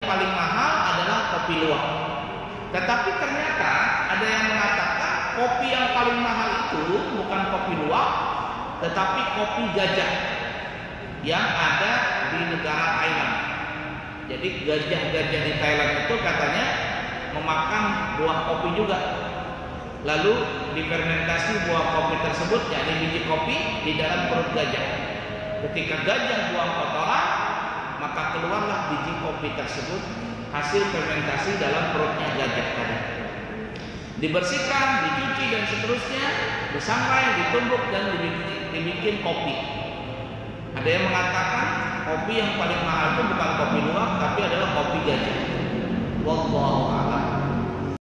paling mahal adalah kopi luwak. Tetapi ternyata ada yang mengatakan kopi yang paling mahal itu bukan kopi luwak, tetapi kopi gajah yang ada di negara Thailand. Jadi gajah-gajah di Thailand itu katanya memakan buah kopi juga. Lalu difermentasi buah kopi tersebut, yakni biji kopi, di dalam perut gajah. Ketika gajah buang kotoran, maka keluarlah biji kopi tersebut, hasil fermentasi dalam perutnya gajah tadi. Dibersihkan, dicuci dan seterusnya, disangrai, ditumbuk dan dibikin kopi. Ada yang mengatakan kopi yang paling mahal itu bukan kopi luwak, tapi adalah kopi gajah. Wallahu a'lam.